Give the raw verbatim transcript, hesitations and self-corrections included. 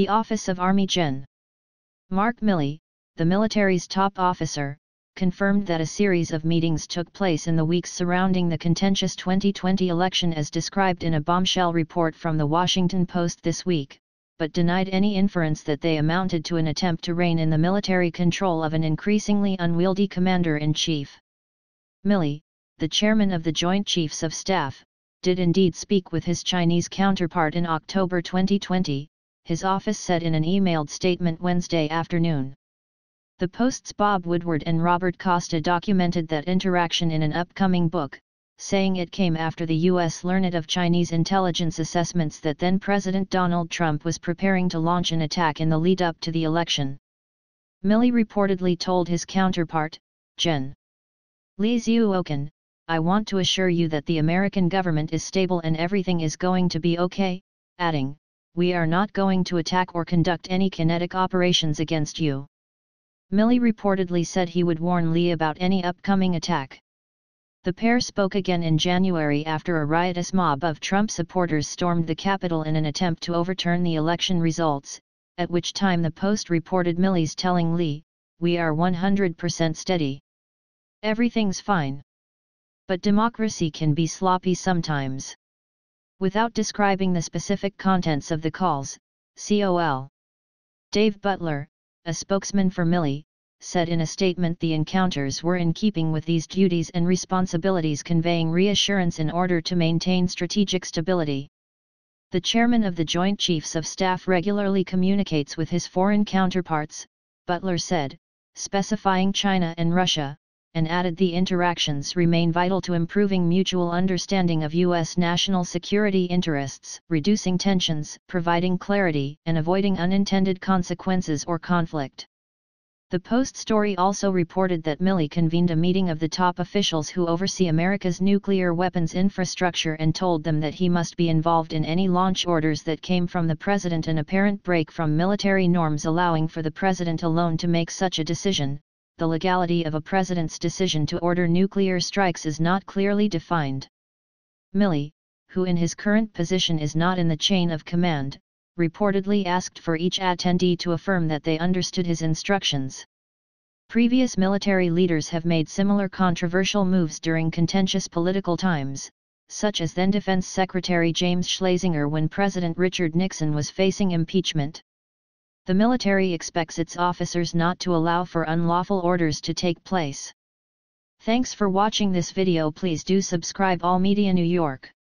The Office of Army Gen. Mark Milley, the military's top officer, confirmed that a series of meetings took place in the weeks surrounding the contentious twenty twenty election as described in a bombshell report from the Washington Post this week, but denied any inference that they amounted to an attempt to rein in the military control of an increasingly unwieldy commander-in-chief. Milley, the chairman of the Joint Chiefs of Staff, did indeed speak with his Chinese counterpart in October twenty twenty, his office said in an emailed statement Wednesday afternoon. The Post's Bob Woodward and Robert Costa documented that interaction in an upcoming book, saying it came after the U S learned of Chinese intelligence assessments that then-President Donald Trump was preparing to launch an attack in the lead-up to the election. Milley reportedly told his counterpart, Gen. Li Zuoken, "I want to assure you that the American government is stable and everything is going to be okay," adding, "We are not going to attack or conduct any kinetic operations against you." Milley reportedly said he would warn Li about any upcoming attack. The pair spoke again in January after a riotous mob of Trump supporters stormed the Capitol in an attempt to overturn the election results, at which time the Post reported Milley's telling Li, "We are one hundred percent steady. Everything's fine. But democracy can be sloppy sometimes." Without describing the specific contents of the calls, Col. Dave Butler, a spokesman for Milley, said in a statement the encounters were in keeping with these duties and responsibilities, conveying reassurance in order to maintain strategic stability. The chairman of the Joint Chiefs of Staff regularly communicates with his foreign counterparts, Butler said, specifying China and Russia, and added the interactions remain vital to improving mutual understanding of U S national security interests, reducing tensions, providing clarity, and avoiding unintended consequences or conflict. The Post story also reported that Milley convened a meeting of the top officials who oversee America's nuclear weapons infrastructure and told them that he must be involved in any launch orders that came from the president, an apparent break from military norms allowing for the president alone to make such a decision. The legality of a president's decision to order nuclear strikes is not clearly defined. Milley, who in his current position is not in the chain of command, reportedly asked for each attendee to affirm that they understood his instructions. Previous military leaders have made similar controversial moves during contentious political times, such as then Defense Secretary James Schlesinger when President Richard Nixon was facing impeachment. The military expects its officers not to allow for unlawful orders to take place. Thanks for watching this video. Please do subscribe All Media New York.